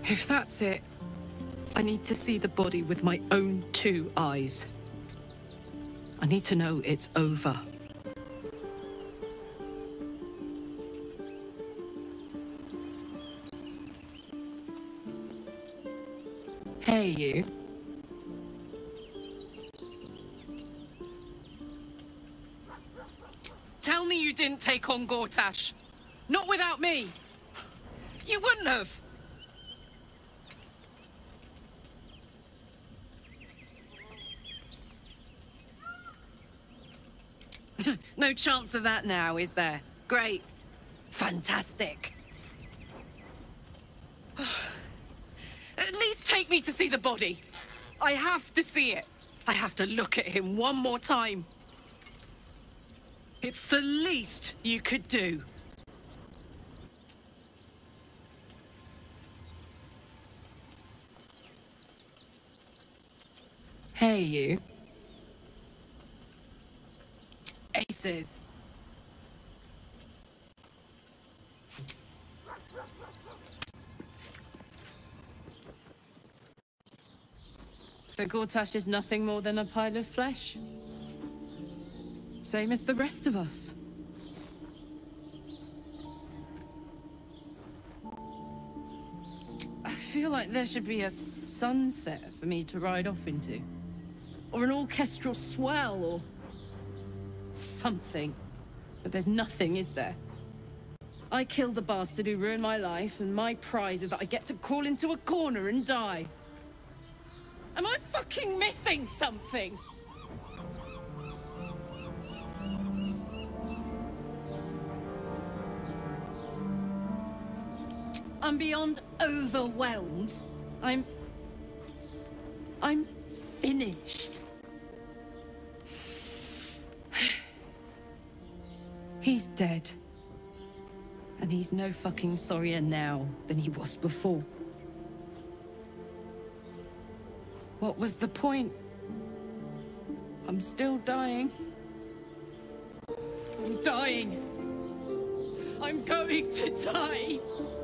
If that's it, I need to see the body with my own 2 eyes. I need to know it's over. Hey, you. Tell me you didn't take on Gortash. Not without me. You wouldn't have. No chance of that now, is there? Great. Fantastic. At least take me to see the body. I have to see it. I have to look at him one more time. It's the least you could do. Hey, you. Aces. So Gortash is nothing more than a pile of flesh? Same as the rest of us. I feel like there should be a sunset for me to ride off into. Or an orchestral swell, or something. But there's nothing, is there? I killed the bastard who ruined my life, and my prize is that I get to crawl into a corner and die. Am I fucking missing something? I'm beyond overwhelmed. I'm finished. He's dead. And he's no fucking sorrier now than he was before. What was the point? I'm still dying. I'm dying. I'm going to die.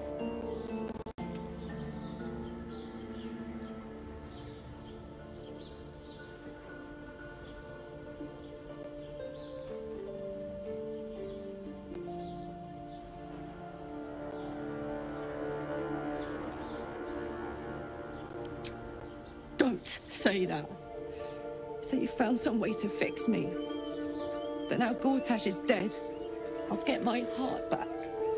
Don't say that. Say you found some way to fix me. That now Gortash is dead, I'll get my heart back.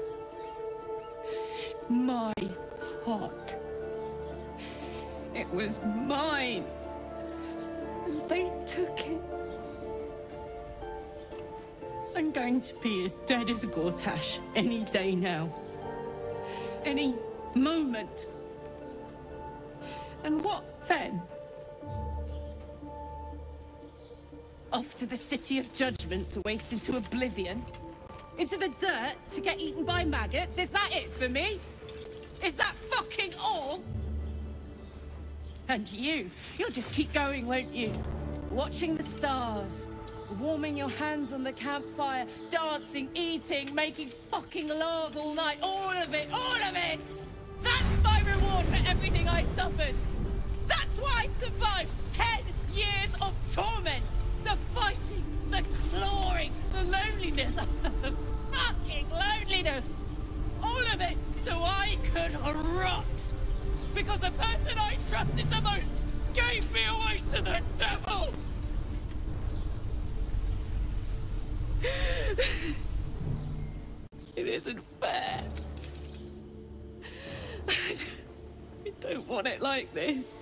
My heart. It was mine. And they took it. I'm going to be as dead as Gortash any day now. Any moment. And what then? Off to the City of Judgment to waste into oblivion? Into the dirt to get eaten by maggots? Is that it for me? Is that fucking all? And you'll just keep going, won't you? Watching the stars, warming your hands on the campfire, dancing, eating, making fucking love all night. All of it, all of it! That's my reward for everything I suffered. That's why I survived 10 years of torment. The fighting, the clawing, the loneliness, the fucking loneliness. All of it so I could rot. Because the person I trusted the most gave me away to the devil. It isn't fair. I don't want it like this.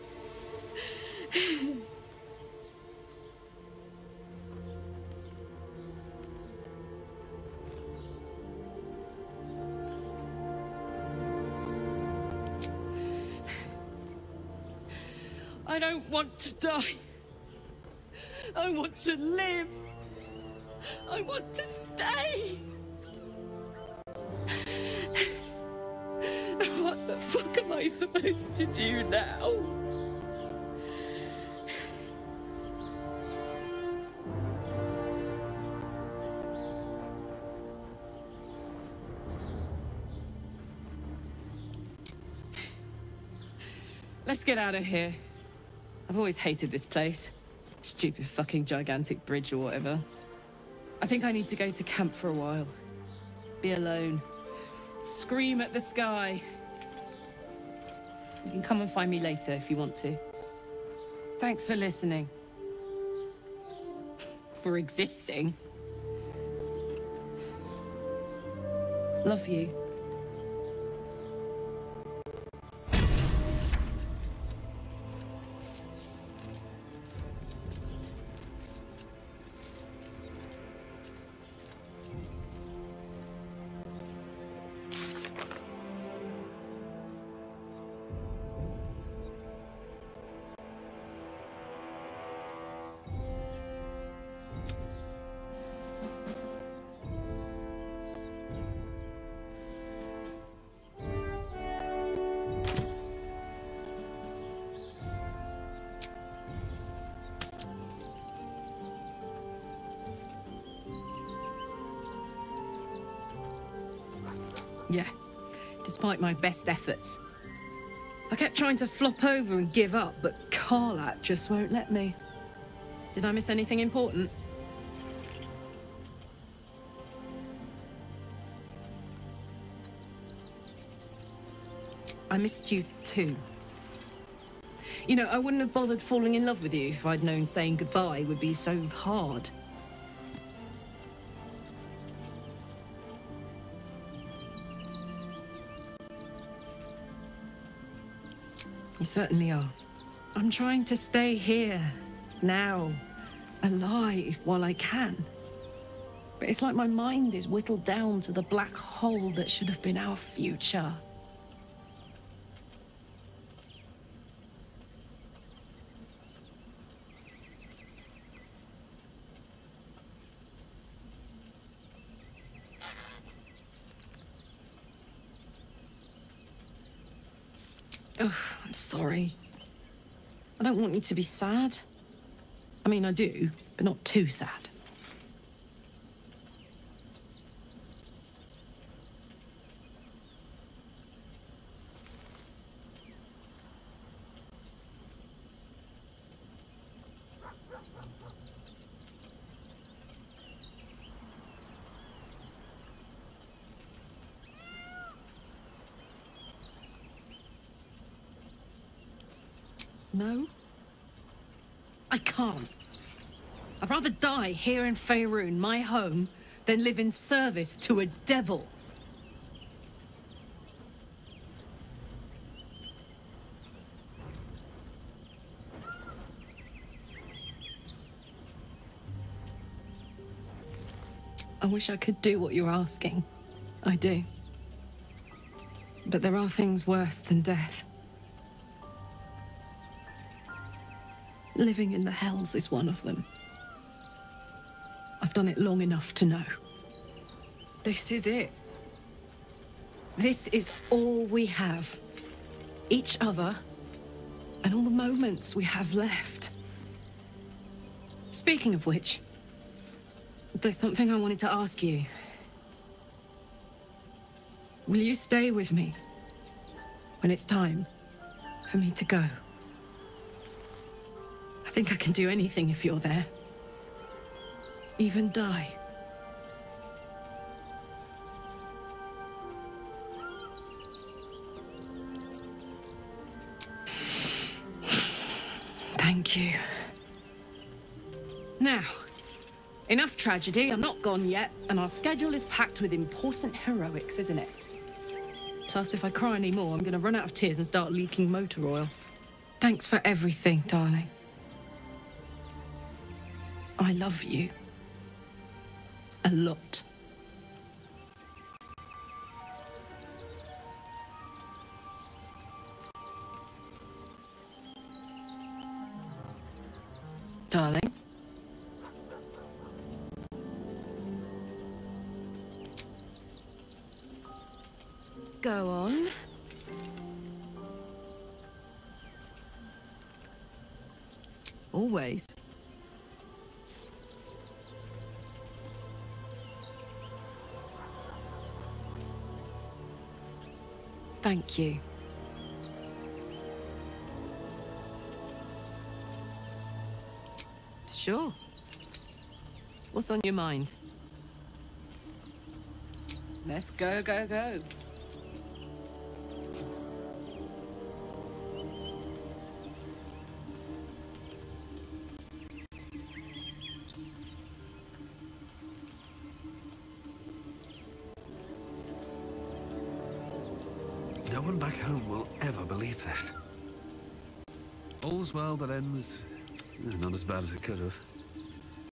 I don't want to die. I want to live. I want to stay. What the fuck am I supposed to do now? let's get out of here. I've always hated this place. Stupid fucking gigantic bridge or whatever. I think I need to go to camp for a while. Be alone. Scream at the sky. You can come and find me later if you want to. Thanks for listening. For existing. Love you. Yeah, despite my best efforts. I kept trying to flop over and give up, but Karlach just won't let me. Did I miss anything important? I missed you too. You know, I wouldn't have bothered falling in love with you if I'd known saying goodbye would be so hard. You certainly are. I'm trying to stay here, now, alive while I can. But it's like my mind is whittled down to the black hole that should have been our future. Ugh, I'm sorry. I don't want you to be sad. I mean, I do, but not too sad. No? I can't. I'd rather die here in Faerun, my home, than live in service to a devil. I wish I could do what you're asking. I do. But there are things worse than death. Living in the Hells is one of them. I've done it long enough to know. This is it. This is all we have. Each other, and all the moments we have left. Speaking of which, there's something I wanted to ask you. Will you stay with me when it's time for me to go? I think I can do anything if you're there. Even die. Thank you. Now, enough tragedy. I'm not gone yet, and our schedule is packed with important heroics, isn't it? Plus, if I cry anymore, I'm gonna run out of tears and start leaking motor oil. Thanks for everything, darling. I love you. A lot. Darling? Go on. Always. Thank you. Sure. What's on your mind? Let's go, go, go. No one back home will ever believe this. All's well that ends not as bad as it could have.